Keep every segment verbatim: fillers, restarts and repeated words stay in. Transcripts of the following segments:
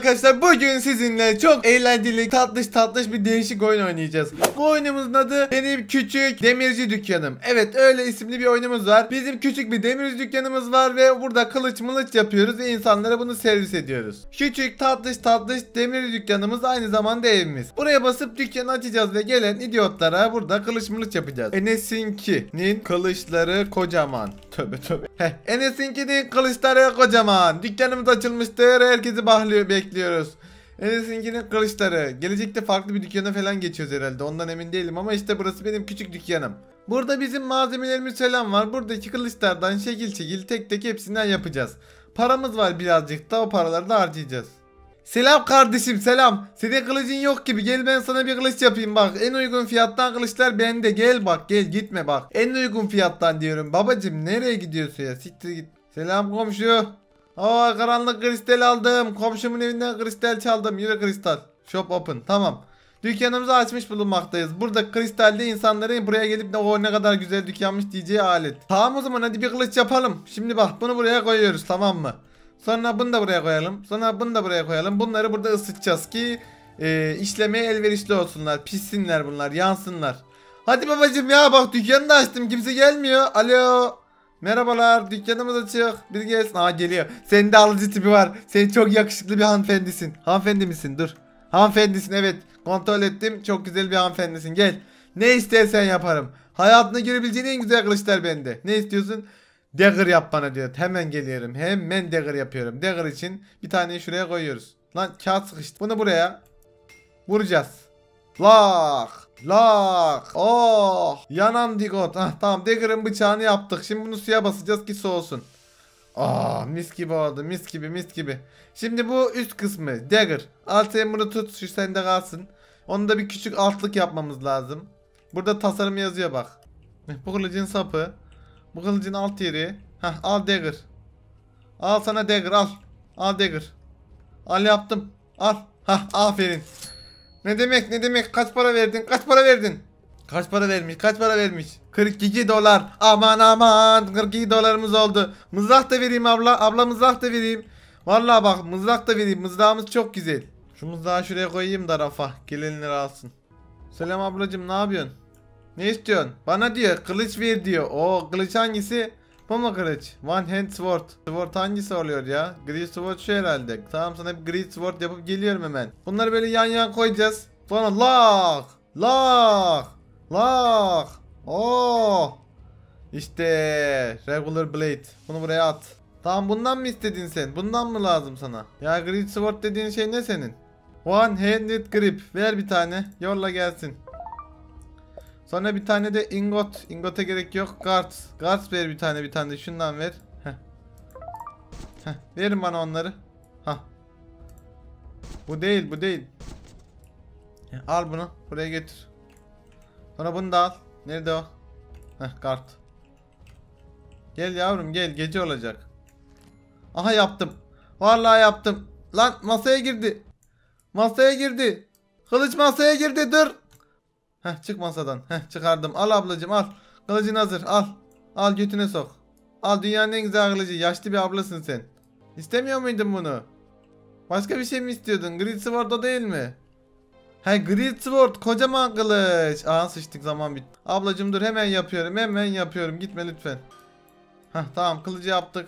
arkadaşlar, bugün sizinle çok eğlenceli, tatlış tatlış bir değişik oyun oynayacağız. Bu oyunumuzun adı Benim Küçük Demirci Dükkanım. Evet, öyle isimli bir oyunumuz var. Bizim küçük bir demirci dükkanımız var ve burada kılıç mılıç yapıyoruz ve insanlara bunu servis ediyoruz. Küçük tatlış tatlış demirci dükkanımız aynı zamanda evimiz. Buraya basıp dükkanı açacağız ve gelen idiotlara burada kılıç mılıç yapacağız. Enes'inki'nin kılıçları kocaman. Tövbe tövbe. Heh, Enes'inki'nin kılıçları kocaman. Dükkanımız açılmıştır. Herkesi bahlıyor, bekliyoruz. Enes'inkinin kılıçları. Gelecekte farklı bir dükkana falan geçiyoruz herhalde. Ondan emin değilim ama işte burası benim küçük dükkanım. Burada bizim malzemelerimiz falan var. Buradaki kılıçlardan şekil şekil tek tek hepsinden yapacağız. Paramız var birazcık da, o paraları da harcayacağız. Selam kardeşim, selam. Senin kılıcın yok gibi, gel ben sana bir kılıç yapayım bak. En uygun fiyattan kılıçlar bende, gel bak, gel gitme bak. En uygun fiyattan diyorum babacım, nereye gidiyorsun ya, siktir git. Selam komşu. Aa, karanlık kristal aldım. Komşumun evinden kristal çaldım. Yürü kristal. Shop open. Tamam. Dükkanımızı açmış bulunmaktayız. Burada kristalde insanların buraya gelip de o ne kadar güzel dükkanmış diyeceği alet. Tamam, o zaman hadi bir kılıç yapalım. Şimdi bak, bunu buraya koyuyoruz, tamam mı? Sonra bunu da buraya koyalım. Sonra bunu da buraya koyalım. Bunları burada ısıtacağız ki e, işlemeye elverişli olsunlar. Pişsinler bunlar, yansınlar. Hadi babacım ya, bak dükkanı da açtım. Kimse gelmiyor. Alo. Merhabalar, dükkanımız açık. Bir gelsin. Aa, geliyor. Senin de alıcı tipi var. Sen çok yakışıklı bir hanımefendisin. Hanımefendi misin? Dur. Hanımefendisin, evet. Kontrol ettim. Çok güzel bir hanımefendisin. Gel. Ne istersen yaparım. Hayatını görebileceğin en güzel kılıçlar bende. Ne istiyorsun? Dagger yap bana diyor. Hemen geliyorum. Hemen dagger yapıyorum. Dagger için bir taneyi şuraya koyuyoruz. Lan kağıt sıkıştı. Bunu buraya vuracağız. Lak. Lak. Oh. Yanan digot. Ah, tamam, dagger'ın bıçağını yaptık. Şimdi bunu suya basacağız ki soğusun. Ah, mis gibi oldu. Mis gibi, mis gibi. Şimdi bu üst kısmı dagger. Al sen bunu tut. Şu sende kalsın. Onu da bir küçük altlık yapmamız lazım. Burada tasarım yazıyor bak. Bu kılıcın sapı. Bu kılıcın alt yeri. Hah, al dagger. Al sana dagger, al. Al dagger. Al, yaptım. Al. Hah, aferin. Ne demek, ne demek, kaç para verdin, kaç para verdin? Kaç para vermiş, kaç para vermiş? kırk iki dolar. Aman aman, kırk iki dolarımız oldu. Mızrak da vereyim abla, abla mızrak da vereyim. Vallahi bak, mızrak da vereyim, mızrağımız çok güzel. Şu mızrağı şuraya koyayım da rafa, gelenler alsın. Selam ablacım, ne yapıyorsun? Ne istiyorsun? Bana diyor kılıç ver diyor. O kılıç hangisi? Bu mu kılıç? One hand sword. Sword hangisi oluyor ya? Great sword şu herhalde. Tamam, sana bir great sword yapıp geliyorum hemen. Bunları böyle yan yan koyacağız. Sonra lak. Lak. Lak. Oh. İşte regular blade. Bunu buraya at. Tamam, bundan mı istedin sen? Bundan mı lazım sana? Ya great sword dediğin şey ne senin? One handed grip. Ver bir tane. Yolla gelsin. Sonra bir tane de ingot. Ingota gerek yok. Guards. Guards ver bir tane, bir tane de şundan ver. Heh. Heh. Verin bana onları. Hah. Bu değil, bu değil. Al bunu. Buraya getir. Sonra bunu da al. Nerede o? Heh, guard. Gel yavrum, gel. Gece olacak. Aha, yaptım. Vallahi yaptım. Lan masaya girdi. Masaya girdi. Kılıç masaya girdi. Dur. Heh, çık masadan. Heh, çıkardım. Al ablacım, al. Kılıcın hazır, al. Al, götüne sok. Al, dünyanın en güzel kılıcı. Yaşlı bir ablasın sen. İstemiyor muydun bunu? Başka bir şey mi istiyordun? Great Sword o değil mi? He, Great Sword kocaman kılıç. Aha, sıçtık, zaman bitti. Ablacım dur, hemen yapıyorum, hemen yapıyorum. Gitme lütfen. Heh, tamam, kılıcı yaptık.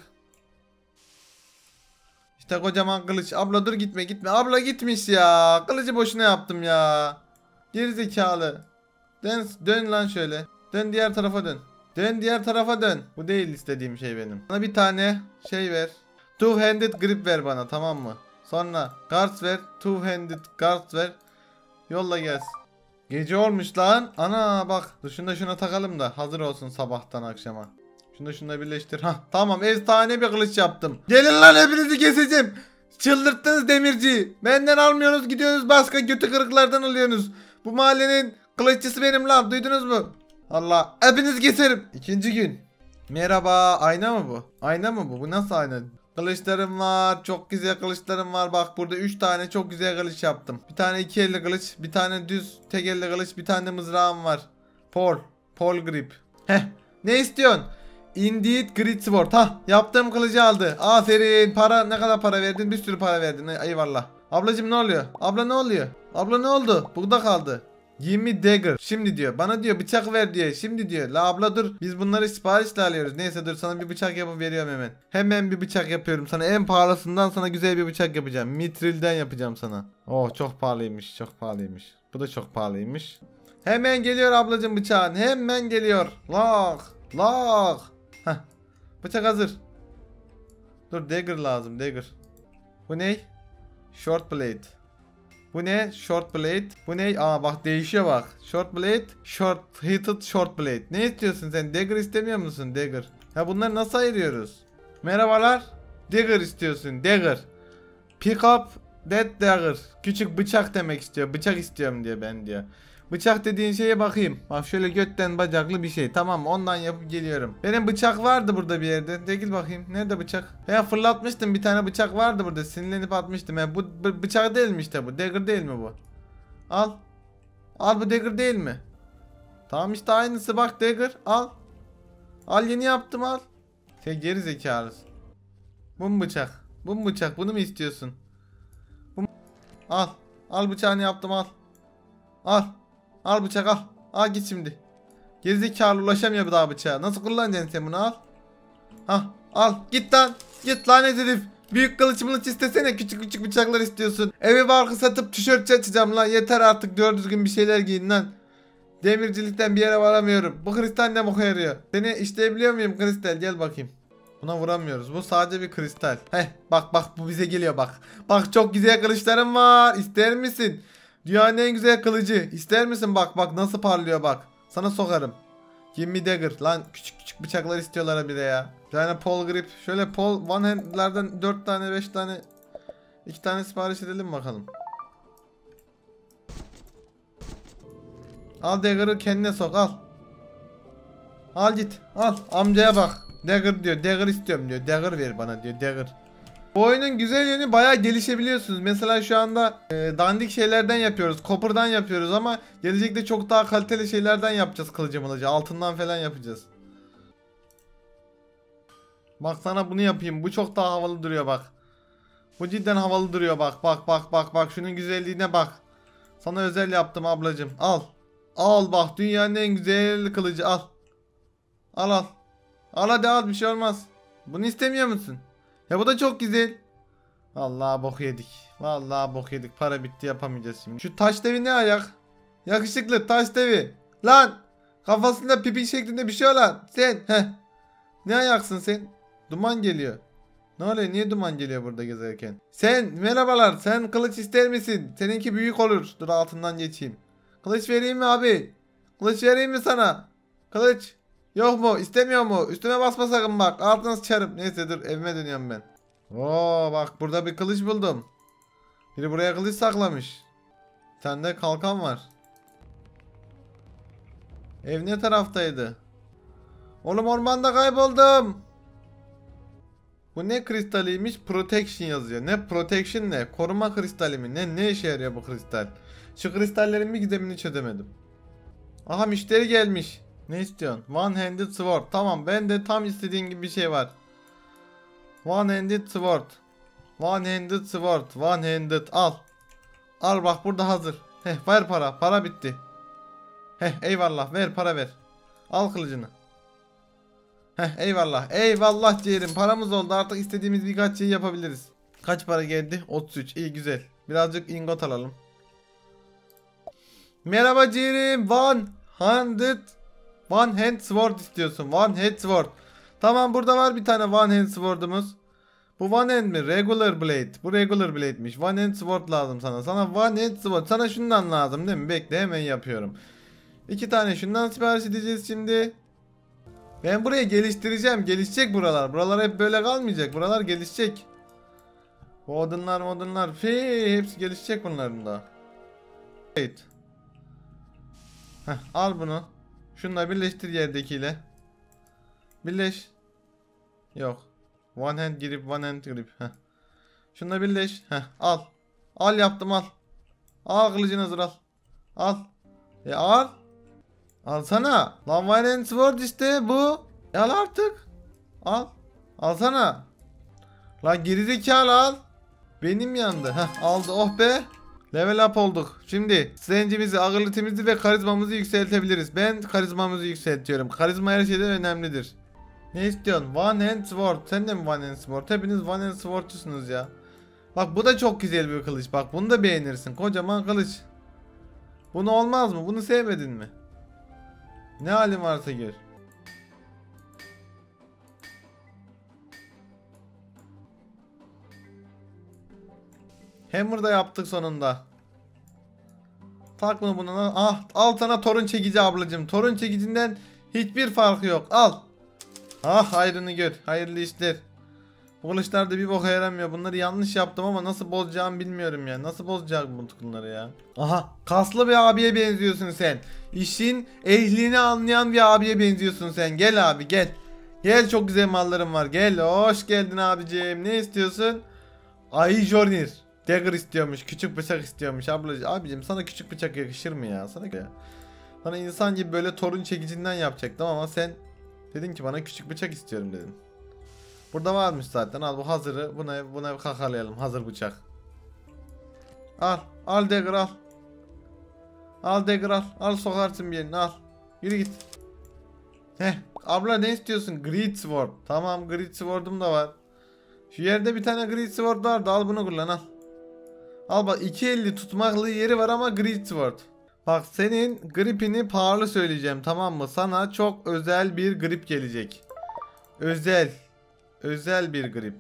İşte kocaman kılıç. Abla dur, gitme gitme. Abla gitmiş ya. Kılıcı boşuna yaptım ya. Gerizekalı. Dön, dön lan şöyle. Dön diğer tarafa dön. Dön diğer tarafa dön. Bu değil istediğim şey benim. Bana bir tane şey ver. Two handed grip ver bana, tamam mı? Sonra guards ver. Two handed guards ver. Yolla gelsin. Gece olmuş lan. Ana bak. Dur, şunu da şuna takalım da hazır olsun sabahtan akşama. Şunu da şununla birleştir. Hah, tamam, efsane bir kılıç yaptım. Gelin lan, hepinizi keseceğim. Çıldırttınız demirciyi. Benden almıyorsunuz, gidiyorsunuz başka götü kırıklardan alıyorsunuz. Bu mahallenin kılıççısı benim lan, duydunuz mu? Allah, hepinizi keserim. İkinci gün. Merhaba, ayna mı bu? Ayna mı bu? Bu nasıl ayna? Kılıçlarım var, çok güzel kılıçlarım var. Bak, burada üç tane çok güzel kılıç yaptım. Bir tane iki elli kılıç, bir tane düz tek elli kılıç, bir tane de mızrağım var. Paul, Paul grip. Heh, ne istiyorsun? Indeed Great Sword. Hah, yaptığım kılıcı aldı. Aferin. Para, ne kadar para verdin? Bir sürü para verdin. Eyvallah. Ablacım ne oluyor? Abla ne oluyor? Abla ne oldu? Burada kaldı. Give me dagger. Şimdi diyor. Bana diyor bıçak ver diyor. Şimdi diyor. La abla dur. Biz bunları siparişle alıyoruz. Neyse dur sana bir bıçak yapıp veriyorum hemen. Hemen bir bıçak yapıyorum sana. En pahalısından sana güzel bir bıçak yapacağım. Mitril'den yapacağım sana. Oh çok pahalıymış. Çok pahalıymış. Bu da çok pahalıymış. Hemen geliyor ablacım bıçağın. Hemen geliyor. Lak. Lak. Heh. Bıçak hazır. Dur dagger lazım. Dagger. Bu ne? Short blade. Bu ne? Short blade. Bu ne? Aa bak değişiyor bak. Short blade. Short heated short blade. Ne istiyorsun sen? Dagger istemiyor musun? Dagger. Ha bunları nasıl ayırıyoruz? Merhabalar. Dagger istiyorsun. Dagger. Pick up that dagger. Küçük bıçak demek istiyor. Bıçak istiyorum diyor ben diyor. Bıçak dediğin şeye bakayım. Bak şöyle götten bacaklı bir şey. Tamam ondan yapıp geliyorum. Benim bıçak vardı burada bir yerde. Çekil bakayım. Nerede bıçak? Ya fırlatmıştım bir tane bıçak vardı burada. Sinirlenip atmıştım. Ya bu bıçak değil mi işte bu? Dagger değil mi bu? Al. Al bu dagger değil mi? Tamam işte aynısı bak dagger. Al. Al yeni yaptım al. Sen geri zekalısın. Bu mu bıçak? Bu mu bıçak? Bunu mu istiyorsun? Bu mu? Al. Al bıçağını yaptım al. Al. Al bıçak al. Al git şimdi. Gerizekalı ulaşamıyor bu daha bıçağa. Nasıl kullanacaksın sen bunu al. Hah al git lan. Git lanet herif. Büyük kılıç mılıç istesene, küçük küçük bıçaklar istiyorsun. Evi barkı satıp tişörtçü açacağım lan. Yeter artık doğru düzgün bir şeyler giyin lan. Demircilikten bir yere varamıyorum. Bu kristal ne boka yarıyor? Seni işleyebiliyor muyum kristal? Gel bakayım. Buna vuramıyoruz. Bu sadece bir kristal. Heh bak bak bu bize geliyor bak. Bak çok güzel kılıçlarım var. İster misin? Dünyanın en güzel kılıcı. İster misin? Bak bak nasıl parlıyor bak. Sana sokarım. Give me dagger. Lan küçük küçük bıçaklar istiyorlar bir de ya. Bir tane pole grip. Şöyle pole one hand'lerden dört tane beş tane iki tane sipariş edelim bakalım. Al dagger'ı kendine sok al. Al git al. Amcaya bak. Dagger diyor. Dagger istiyorum diyor. Dagger ver bana diyor. Dagger. Bu oyunun güzel yönü bayağı gelişebiliyorsunuz. Mesela şu anda e, dandik şeylerden yapıyoruz. Copper'dan yapıyoruz ama gelecekte çok daha kaliteli şeylerden yapacağız kılıcı mılıcı. Altından falan yapacağız. Bak sana bunu yapayım. Bu çok daha havalı duruyor bak. Bu cidden havalı duruyor bak. Bak bak bak bak. Şunun güzelliğine bak. Sana özel yaptım ablacım. Al. Al bak dünyanın en güzel kılıcı al. Al al. Al hadi al bir şey olmaz. Bunu istemiyor musun? Ya bu da çok güzel. Vallahi bok yedik. Vallahi bok yedik. Para bitti yapamayacağız şimdi. Şu taş devi ne ayak? Yakışıklı taş devi. Lan. Kafasında pipi şeklinde bir şey olan. Sen. Heh. Ne ayaksın sen? Duman geliyor. Ne oluyor? Niye duman geliyor burada gezerken? Sen. Merhabalar. Sen kılıç ister misin? Seninki büyük olur. Dur altından geçeyim. Kılıç vereyim mi abi? Kılıç vereyim mi sana? Kılıç. Yok mu? İstemiyor mu? Üstüme basma sakın bak. Altına sıçarım. Neyse dur evime dönüyorum ben. Oo bak burada bir kılıç buldum. Biri buraya kılıç saklamış. Bir tane de kalkan var. Ev ne taraftaydı? Oğlum ormanda kayboldum. Bu ne kristaliymiş? Protection yazıyor. Ne protection ne? Koruma kristali mi? Ne ne işe yarıyor bu kristal? Şu kristallerin bir gizemini çözemedim. Aha müşteri gelmiş. Ne istiyorsun? One handed sword. Tamam ben de tam istediğin gibi bir şey var. One handed sword. One handed sword. One handed al. Al bak burada hazır. Heh ver para. Para bitti. Heh eyvallah ver para ver. Al kılıcını. Heh eyvallah. Eyvallah ciğerim. Paramız oldu artık istediğimiz birkaç şey yapabiliriz. Kaç para geldi? otuz üç. İyi güzel. Birazcık ingot alalım. Merhaba ciğerim. One handed. One hand sword istiyorsun. One hand sword. Tamam burada var bir tane one hand sword'umuz. Bu one hand mi? Regular blade. Bu regular blade'miş. One hand sword lazım sana. Sana one hand sword. Sana şundan lazım değil mi? Bekle hemen yapıyorum. İki tane şundan sipariş edeceğiz şimdi. Ben burayı geliştireceğim. Gelişecek buralar. Buralar hep böyle kalmayacak. Buralar gelişecek. Bu odunlar modunlar. Fii, hepsi gelişecek bunların da. Evet. Heh, al bunu. Şunla birleştir yerdekiyle. Birleş. Yok. One hand grip, one hand grip. Heh. Şunla birleş. Heh, al. Al yaptım al. Al kılıcını hazır al. Al. E al. Alsana. Lan one hand sword işte bu. E al artık. Al. Alsana. Lan gerizekalı al. Benim yandı. Heh, aldı. Oh be. Level up olduk. Şimdi zencimizi, agilitimizi ve karizmamızı yükseltebiliriz. Ben karizmamızı yükseltiyorum. Karizma her şeyden önemlidir. Ne istiyorsun? One hand sword. Sen de mi one hand sword? Hepiniz one hand swordçusunuz ya. Bak bu da çok güzel bir kılıç. Bak bunu da beğenirsin. Kocaman kılıç. Bunu olmaz mı? Bunu sevmedin mi? Ne halin varsa gör. Hammer da yaptık sonunda. Tak mı buna? Ah, al sana torun çekici ablacığım. Torun çekicinden hiçbir farkı yok. Al. Ah, hayrını gör. Hayırlı işler. Bu kılıçlar da bir boka yaramıyor. Bunları yanlış yaptım ama nasıl bozacağımı bilmiyorum ya. Nasıl bozacağım bunları ya? Aha, kaslı bir abiye benziyorsun sen. İşin ehlini anlayan bir abiye benziyorsun sen. Gel abi gel. Gel, çok güzel mallarım var. Gel, hoş geldin abicim. Ne istiyorsun? Ay Jornir. Dagger istiyormuş. Küçük bıçak istiyormuş ablacığım. Abicim sana küçük bıçak yakışır mı ya? Sana ya. Sana insan gibi böyle torun çekicinden yapacaktım ama sen dedin ki bana küçük bıçak istiyorum dedin. Burada varmış zaten. Al bu hazırı. Buna buna kakalayalım. Hazır bıçak. Al. Al Dagger al. Al Dagger al. Al sokarsın bir yerine al. Yürü git. Heh. Abla ne istiyorsun? Great Sword. Tamam, Great Sword'um da var. Şu yerde bir tane Great Sword vardı. Al bunu kullan al. Al bak, iki elli tutmaklı yeri var ama Great Sword. Bak senin gripini pahalı söyleyeceğim, tamam mı? Sana çok özel bir grip gelecek. Özel. Özel bir grip.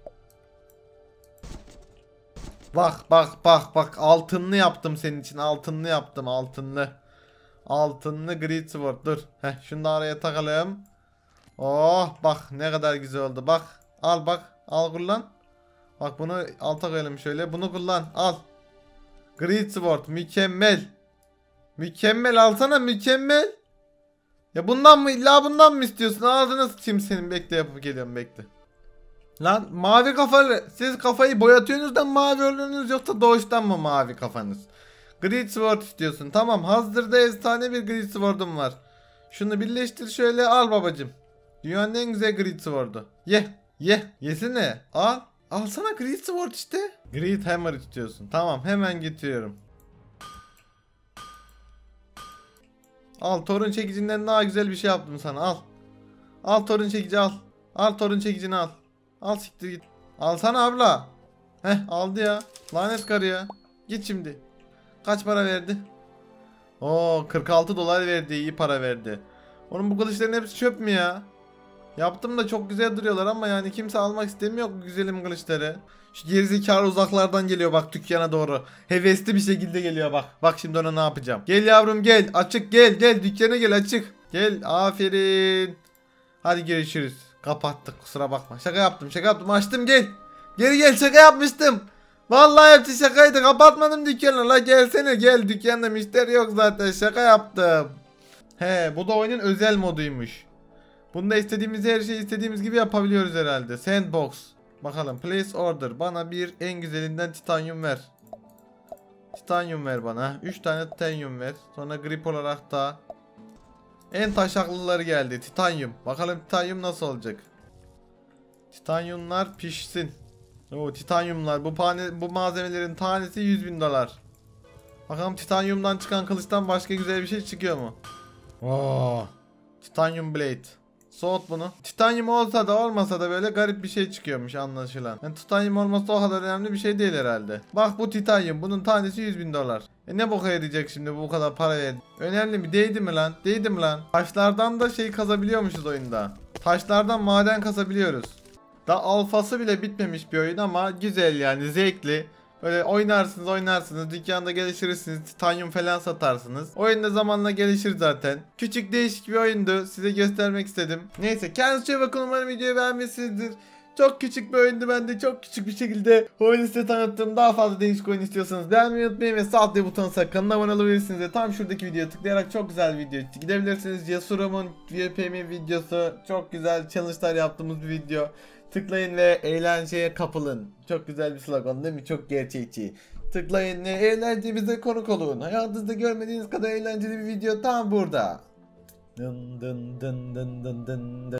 Bak bak bak bak, altınlı yaptım senin için, altınlı yaptım, altınlı. Altınlı Great Sword. Dur. Heh, şunu da araya takalım. Oh bak ne kadar güzel oldu, bak. Al bak, al kullan. Bak bunu alta koyalım şöyle. Bunu kullan. Al. Great Sword. Mükemmel. Mükemmel. Alsana, mükemmel. Ya bundan mı? İlla bundan mı istiyorsun? Ağzına sıçayım senin. Bekle, yapıp geliyorum, bekle. Lan mavi kafalı. Siz kafayı boyatıyorsunuz da mavi oluyorsunuz, yoksa doğuştan mı mavi kafanız? Great Sword istiyorsun. Tamam. Hazırda efsane bir Great Sword'um var. Şunu birleştir şöyle. Al babacım. Dünyanın en güzel Great Sword'u. Ye. Ye. Yesene. Al. Alsana Great Sword işte. Great Hammer istiyorsun. Tamam, hemen getiriyorum. Al, torun çekicinden daha güzel bir şey yaptım sana, al. Al torun çekici al. Al torun çekicini al. Al siktir git. Alsana abla. Heh, aldı ya. Lanet karı ya. Git şimdi. Kaç para verdi? Oo, kırk altı dolar verdi, iyi para verdi. Onun bu kılıçların hepsi çöp mü ya? Yaptım da çok güzel duruyorlar ama yani kimse almak istemiyor bu güzelim kılıçları. Şu gerizekalı uzaklardan geliyor bak dükkana doğru. Hevesli bir şekilde geliyor bak. Bak şimdi ona ne yapacağım. Gel yavrum gel. Açık gel gel. Dükkana gel, açık. Gel, aferin. Hadi görüşürüz. Kapattık, kusura bakma. Şaka yaptım şaka yaptım. Açtım, gel. Geri gel, şaka yapmıştım. Vallahi hepsi şakaydı. Kapatmadım dükkanı. La gelsene gel. Dükkanda müşteri yok zaten. Şaka yaptım. He, bu da oyunun özel moduymuş. Bunda istediğimiz her şeyi istediğimiz gibi yapabiliyoruz herhalde. Sandbox. Bakalım. Place order. Bana bir en güzelinden titanyum ver. Titanyum ver bana. üç tane titanyum ver. Sonra grip olarak da en taşaklıları geldi. Titanyum. Bakalım titanyum nasıl olacak. Titanyumlar pişsin. Oo, titanyumlar. Bu, pane, bu malzemelerin tanesi yüz bin dolar. Bakalım titanyumdan çıkan kılıçtan başka güzel bir şey çıkıyor mu? Oo. Titanium blade. Soğut bunu. Titanyum olsa da olmasa da böyle garip bir şey çıkıyormuş anlaşılan. Yani titanyum olması o kadar önemli bir şey değil herhalde. Bak bu titanyum. Bunun tanesi yüz bin dolar. E ne boka yarayacak şimdi bu kadar para verdi. Önemli mi? Değdi mi lan? Değdi mi lan? Taşlardan da şey kazabiliyormuşuz oyunda. Taşlardan maden kazabiliyoruz. Daha alfası bile bitmemiş bir oyun ama güzel yani, zevkli. Böyle oynarsınız oynarsınız, dükkanda geliştirirsiniz, titanyum falan satarsınız. Oyun da zamanla gelişir zaten. Küçük değişik bir oyundu, size göstermek istedim. Neyse, kendinize çok bakın, umarım videoyu beğenmişsinizdir. Çok küçük bir oyundu, ben de çok küçük bir şekilde oyunu size tanıttım. Daha fazla değişik oyun istiyorsanız beğenmeyi unutmayın ve sağ altta butonu ise kanala abone olabilirsiniz ve tam şuradaki videoya tıklayarak çok güzel bir video gidebilirsiniz. Yasurum'un V P M videosu, çok güzel challenge'lar yaptığımız bir video. Tıklayın ve eğlenceye kapılın. Çok güzel bir slogan değil mi? Çok gerçekçi. Tıklayın ve eğlencemize konuk olun. Hayatınızda görmediğiniz kadar eğlenceli bir video tam burada. Dın dın dın dın dın dın dın.